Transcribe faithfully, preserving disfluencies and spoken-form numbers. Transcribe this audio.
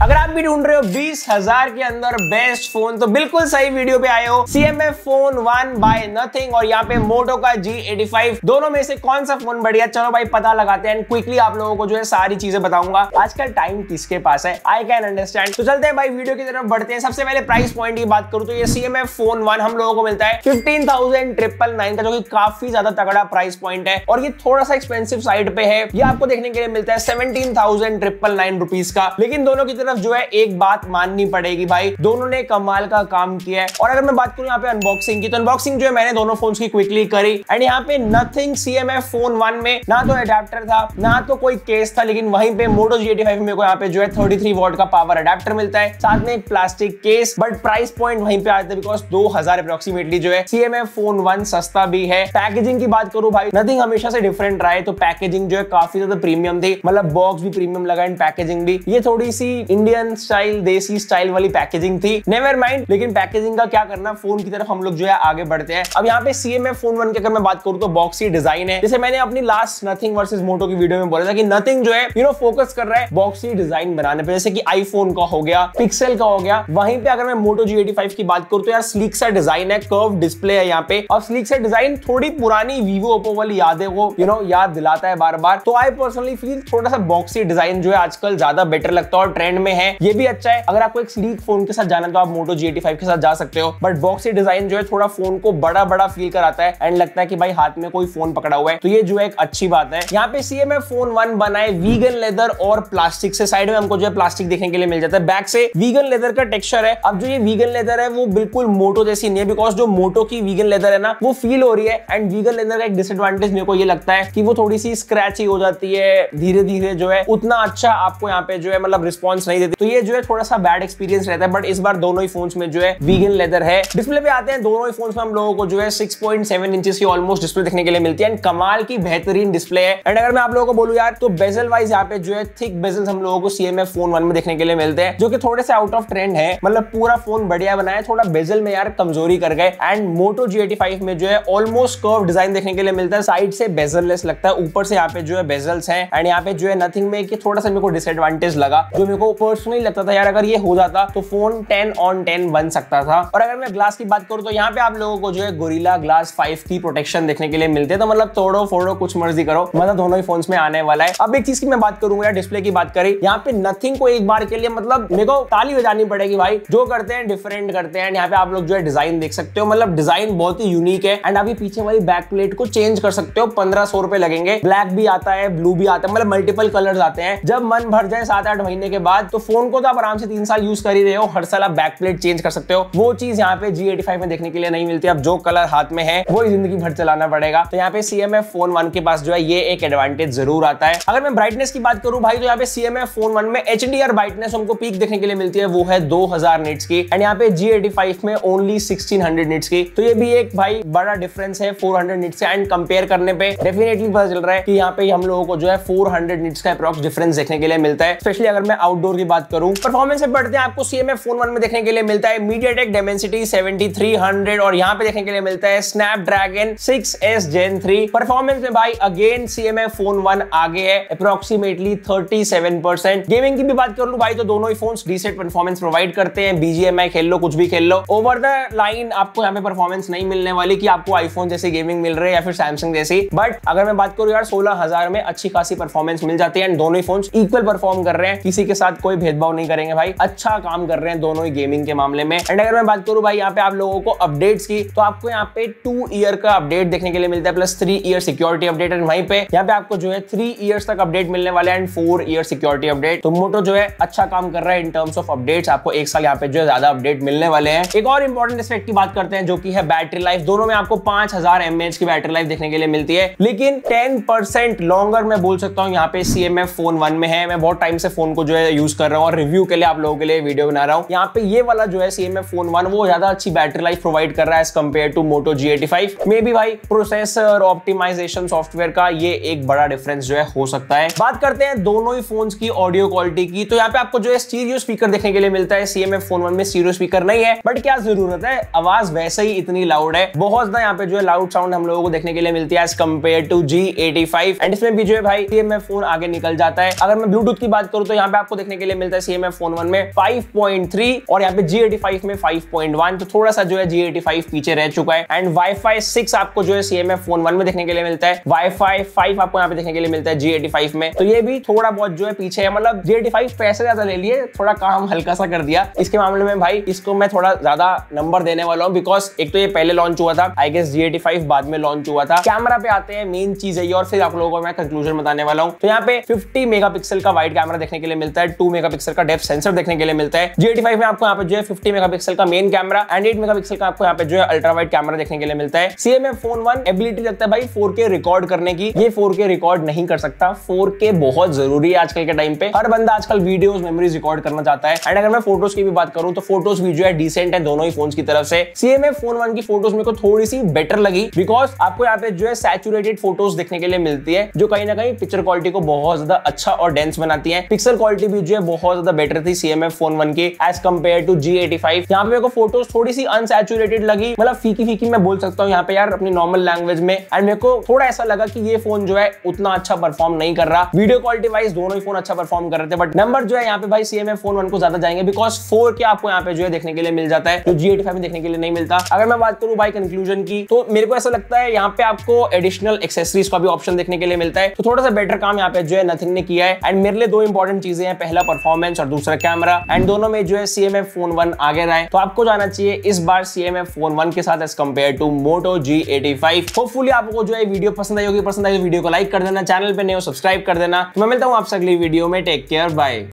अगर आप भी ढूंढ रहे हो बीस हजार के अंदर बेस्ट फोन तो बिल्कुल सही वीडियो पे आए हो। C M F phone one by nothing और यहाँ पे मोटो का जी एटी फाइव, दोनों में से कौन सा फोन बढ़िया, चलो भाई पता लगाते हैं। क्विकली आप लोगों को जो है सारी चीजें बताऊंगा। आजकल टाइम किसके पास है, आई कैन अंडरस्टैंड। तो चलते हैं भाई वीडियो की तरफ बढ़ते हैं। सबसे पहले प्राइस पॉइंट की बात करूं तो ये C M F phone one हम लोगों को मिलता है फिफ्टीन थाउजेंड ट्रिपल नाइन का, जो कि काफी ज्यादा तगड़ा प्राइस पॉइंट है और ये थोड़ा सा एक्सपेंसिव साइड पे है। ये आपको देखने के लिए मिलता है seventeen thousand triple nine rupees का। लेकिन दोनों की तरफ जो है एक बात माननी पड़ेगी भाई, दोनों ने कमाल का काम किया है। और अगर मैं बात करूं यहाँ पे अनबॉक्सिंग की, तो अनबॉक्सिंग जो है मैंने दोनों फोन्स की क्विकली करी एंड यहाँ पे nothing C M F phone one में ना तो अडेप्टर था ना तो कोई केस था, लेकिन वहीं पे मोटो जी एटी फाइव में यहाँ पे जो है थर्टी थ्री वॉट का पावर अडेप्टर मिलता है, साथ में एक plastic case. But price point वहीं पे आता है बिकॉज दो हजार अप्रोक्सीमेटली जो है C M F phone one सस्ता भी है। पैकेजिंग की बात करूं भाई, नथिंग हमेशा से डिफरेंट रहा है, तो पैकेजिंग जो है काफी ज्यादा प्रीमियम थी, मतलब बॉक्स भी प्रीमियम लगा एंड पैकेजिंग भी। ये थोड़ी सी इंडियन स्टाइल, देसी स्टाइल वाली पैकेजिंग थी, नेवर माइंड। लेकिन पैकेजिंग का क्या करना, फोन की तरफ हम लोग जो है आगे बढ़ते हैं। अब यहाँ पे C M F phone one की अगर मैं बात करूं तो बॉक्सी डिजाइन है। जैसे मैंने अपनी लास्ट नथिंग वर्सेस मोटो की वीडियो में बोला था कि नथिंग जो है यू नो फोकस कर रहा है बॉक्सी डिजाइन बनाने पे, जैसे कि आईफोन का हो गया, पिक्सल का हो गया। वहीं पे अगर मैं मोटो जी एटी फाइव की बात करूं तो यार स्लीक सा डिजाइन है, कर्व डिस्प्ले है यहाँ पे, और स्लीक सा डिजाइन थोड़ी पुरानी वीवो ओप्पो वाली यादें को यू नो याद दिलाता है बार बार। तो आई पर्सनली फील थोड़ा सा बॉक्सी डिजाइन जो है आजकल ज्यादा बेटर लगता है और ट्रेंड में है, ये भी अच्छा है। अगर आपको एक स्लीक फोन के साथ जाना तो आप मोटो जी एटी फाइव के साथ जा सकते हो, बट बॉक्सी डिजाइन जो है थोड़ा फोन को बड़ा बड़ा फील कराता है एंड लगता है कि भाई हाथ में कोई फोन पकड़ा हुआ है, तो ये जो है एक अच्छी बात है। यहाँ पे C M F phone one बनाए वीगन लेदर और प्लास्टिक से, साइड में हमको जो है प्लास्टिक देखने के लिए मिल जाता है, बैक से वीगन लेदर का टेक्सचर है। अब जो ये वीगन लेदर है वो बिल्कुल मोटो जैसी नहीं है, बिकॉज जो मोटो की वीगन लेदर है ना वो फील हो रही है। एंड वीगन लेदर का एक डिसएडवांटेज मेरे को ये लगता है कि वो थोड़ी सी स्क्रैची हो जाती है, धीरे धीरे जो है उतना अच्छा आपको यहाँ पे जो है मतलब रिस्पॉन्स नहीं देती, तो ये जो है थोड़ा सा बैड एक्सपीरियंस रहता है। बट इस बार दोनों ही फोन्स में जो है वीगन लेदर है। डिस्प्ले पे आते हैं, दोनों ही फोन्स में हम लोगों को जो है सिक्स पॉइंट सेवन इंचेस की ऑलमोस्ट डिस्प्ले देखने के लिए मिलती है एंड कमाल की बेहतरीन डिस्प्ले है। एंड अगर मैं आप लोगों को बोलूं यार तो बेजल वाइज यहाँ पे जो है थिक बेजल्स हम लोगों को C M F phone one में देखने के लिए मिलते हैं, जो कि थोड़े से आउट ऑफ ट्रेंड है। मतलब पूरा फोन बढ़िया बनाया, थोड़ा बेजल में यार कमजोरी कर गए। And Moto G eighty five में जो है ऑलमोस्ट कर्व डिजाइन देखने के लिए मिलता है, साइड से बेजल लेस लगता है, ऊपर से यहाँ पे जो है बेजल्स हैं। एंड यहाँ पे जो है नथिंग में कि थोड़ा सा मेरे को डिसएडवांटेज लगा, जो मेरे को पर्सनली लगता था यार अगर ये हो जाता तो फोन टेन ऑन टेन बन सकता था। और अगर मैं ग्लास की बात करूं तो यहाँ पे आप लोगों को जो है गोरिल्ला ग्लास फाइव की प्रोटेक्शन देखने के लिए मिलते हैं, तो मतलब तोड़ो फोड़ो कुछ मर्जी करो, मतलब दोनों ही फोन्स में आने वाला है। अब एक चीज की मैं बात करूंगा, डिस्प्ले की बात करें, यहाँ पे नथिंग को एक बार के लिए मतलब मेरे को ताली बजानी पड़ेगी भाई, जो करते हैं डिफरेंट करते हैं। यहाँ पे आप लोग जो है डिजाइन देख सकते हो, मतलब डिजाइन बहुत ही यूनिक है। एंड अभी पीछे वाली बैक प्लेट को चेंज कर सकते हो, पंद्रह सौ रुपए लगेंगे। ब्लैक भी आता है, ब्लू भी आता है, मतलब मल्टीपल कलर्स आते हैं। जब मन भर जाए सात आठ महीने के बाद तो फोन को तो आप आराम से तीन साल यूज कर ही रहे हो, हर साल आप बैक प्लेट चेंज कर सकते हो। वो चीज यहाँ पे जी एटी फाइव में देखने के लिए नहीं मिलती। अब जो कलर हाथ में है वो जिंदगी भर चलाना पड़ेगा, तो यहाँ पे C M F phone one के पास जो है ये एक एडवांटेज जरूर आता है। अगर मैं ब्राइटनेस की बात करूं भाई तो यहाँ पे C M F phone one में एच डी आर ब्राइटनेस हमको पीक देखने के लिए मिलती है, वो है दो हजार निट्स की। एंड यहाँ पे जी एटी फाइव में ओनली सिक्सटीन हंड्रेड निट्स की, तो ये भी एक भाई बड़ा डिफरेंस है फोर हंड्रेड निट्स से। एंड कंपेयर करने पे डेफिनेटली पता चल रहा है कि यहाँ पे हम लोगों को जो है फोर हंड्रेड निट्स का अप्रॉक्स डिफरेंस देखने के लिए मिलता है। स्पेशली अगर मैं आउटडोर की बात करूं, परफॉर्मेंस से बढ़ते हैं, आपको C M F phone one में देखने के लिए मिलता है MediaTek Dimensity seventy three hundred और यहाँ पे देखने के लिए मिलता है Snapdragon six S Gen three. Performance में भाई again C M F phone one आगे है approximately thirty seven percent. Gaming की भी बात कर लूं भाई तो दोनों ही फोन्स डिसेंट परफॉर्मेंस प्रोवाइड करते हैं, बीजीएमआई खेल लो, कुछ भी खेल लो। ओवर द लाइन आपको यहाँ पे परफॉर्मेंस नहीं मिलने वाली कि आपको आईफोन जैसी गेमिंग मिल रही है या फिर सैमसंग जैसी, बट अगर मैं बात करूं यार सोलह हजार में अच्छी खासी परफॉर्मेंस मिल जाती है। एंड दोनों ही फोन्स इक्वल परफॉर्म कर रहे हैं, किसी के साथ कोई भेदभाव नहीं करेंगे भाई, अच्छा काम कर रहे हैं दोनों ही गेमिंग के मामले में। एंड अगर मैं बात करूं भाई यहाँ पे आप लोगों को अपडेट्स की, तो आपको यहाँ पे टू ईयर का अपडेट देखने के लिए मिलता है, plus three year security update. And वहीं पे यहाँ पे आपको जो है थ्री ईयर्स तक अपडेट मिलने वाले हैं and four year security update. तो मोटो जो है अच्छा काम कर रहा है इन टर्म्स ऑफ अपडेट्स, आपको एक साल यहाँ पे जो है ज्यादा अपडेट मिलने वाले हैं। एक और इंपॉर्टेंट एस्पेक्ट की बात करते हैं जो कि है बैटरी लाइफ। दोनों में आपको पांच हजार एमएएच की बैटरी लाइफ देखने के लिए मिलती है, लेकिन टेन परसेंट लॉन्गर मैं बोल सकता हूँ यहाँ पे C M F phone one में है। मैं बहुत टाइम से फोन को जो है यूज कर रहा हूँ और रिव्यू के लिए आप लोगों के लिए वीडियो बना रहा हूँ। यहाँ पे ये वाला जो है C M F phone one वो ज्यादा अच्छी बैटरी लाइफ प्रोवाइड कर रहा है as compare to Moto G eighty five. Maybe भाई प्रोसेसर ऑप्टिमाइजेशन सॉफ्टवेयर का ये एक बड़ा डिफरेंस जो है हो सकता है। बात करते हैं दोनों ही फोन्स की ऑडियो क्वालिटी की, तो यहाँ पे आपको जो है स्टीरियो स्पीकर देखने के लिए मिलता है। C M F phone one में स्टीरियो स्पीकर नहीं है, बट क्या जरूरत है, आवाज वैसे ही इतनी लाउड है, बहुत ज्यादा यहाँ पे जो है लाउड साउंड हम लोगों को देखने के लिए मिलती है as compare to G eighty five. And इसमें भी जो है भाई सी एम एफ फोन आगे निकल जाता है। अगर मैं ब्लूटूथ की बात करूं तो यहाँ पे आपको देखने के लिए मिलता है C M F phone one में फाइव पॉइंट थ्री और यहाँ पे G एटी फाइव में फाइव पॉइंट वन, तो थोड़ा सा जो है G एटी फाइव पीछे रह चुका है। एंड वाईफाई सिक्स आपको जो है C M F phone one में देखने के लिए मिलता है, वाईफाई फाइव आपको यहाँ पे देखने के लिए मिलता है G एटी फाइव में, तो ये भी थोड़ा बहुत जो है पीछे है। मतलब G एटी फाइव पैसे ज्यादा ले लिए, थोड़ा काम हल्का सा कर दिया इसके मामले में भाई। इसको मैं थोड़ा ज्यादा नंबर देने वाला हूँ बिकॉज एक तो ये पहले लॉन्च हुआ था, I guess G eighty five बाद में लॉन्च हुआ था। कैमरा पे आते हैं, मेन चीज है ये, और फिर आप लोगों को मैं कंक्लूजन बताने वाला हूँ। तो यहाँ पे फिफ्टी मेगापिक्सल का वाइड कैमरा देखने के लिए मिलता है, टू मेगापिक्सल का डेप्थ सेंसर देखने के लिए मिलता है। G एटी फाइव में आपको यहाँ पे जो है फिफ्टी मेगापिक्सल का main camera and eight megapixel का आपको यहाँ पे जो है अल्ट्रा वाइड कैमरा देखने के लिए मिलता है। C M F phone one ability रखता है भाई फोर के रिकॉर्ड करने की, ये फोर के रिकॉर्ड नहीं कर सकता। फोर के बहुत जरूरी है आजकल के टाइम पे, हर बंदा आजकल वीडियोस मेमोरीज रिकॉर्ड करना चाहता है। एंड अगर मैं फोटोज की भी बात करूं तो फोटोज भी जो है डिसेंट है दोनों ही फोन्स की तरफ से। C M F phone one की फोटोज मेरे को थोड़ी सी बेटर लगी बिकॉज आपको यहाँ पे जो है सैचुरेटेड फोटोज देखने के लिए मिलती है, जो कहीं ना कहीं पिक्चर क्वालिटी को बहुत ज्यादा अच्छा और डेंस बनाती है। पिक्सल क्वालिटी भी जो है बहुत ज्यादा बेटर थी C M F phone one की as compare to G eighty five. यहाँ पे मेरे को फोटोज थोड़ी सी अनसैचुरेटेड लगी, मतलब फीकी फीकी मैं बोल सकता हूँ यहाँ पे यार अपनी नॉर्मल लैंग्वेज में। एंड मेरे को थोड़ा ऐसा लगा कि ये फोन जो है उतना अच्छा परफॉर्म नहीं कर रहा। वीडियो क्वालिटी वाइज दोनों ही फोन अच्छा परफॉर्म कर रहे थे, बट नंबर जो है यहाँ पे भाई C M F phone one को ज्यादा जाएंगे बिकॉज फोर के आपको यहाँ पे जो है देखने के लिए मिल जाता है, जो G एटी फाइव में देखने के लिए नहीं मिलता। अगर मैं बात करूं भाई कंक्लूजन की, तो मेरे को ऐसा लगता है यहाँ पे आपको एडिशनल एक्सेसरीज का भी ऑप्शन देखने के लिए मिलता है, तो थोड़ा सा बेटर काम यहाँ पे जो है नथिंग ने किया है। एंड मेरे लिए दो इंपॉर्टेंट चीजें हैं, पहला परफॉर्मेंस और दूसरा कैमरा, एंड दोनों में जो है C M F phone one आगे रहा है। तो आपको जाना चाहिए इस बार C M F phone one के साथ as compare to Moto G eighty five. Hopefully आपको जो है वीडियो पसंद आई होगी, पसंद आई तो वीडियो को लाइक कर देना, चैनल पे नए हो सब्सक्राइब कर देना। मैं मिलता हूँ आपसे अगली वीडियो में, टेक केयर, बाय।